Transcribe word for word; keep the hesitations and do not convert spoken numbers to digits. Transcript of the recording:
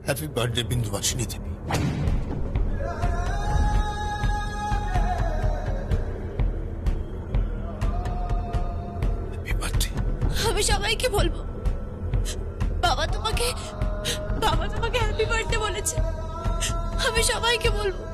Happy birthday Bindubasini Debi. Happy birthday. আমি সবাইকে বলবো বাবা তোমাকে বাবা তোমাকে হ্যাপি বার্থডে বলেছে। আমি সবাইকে বলবো।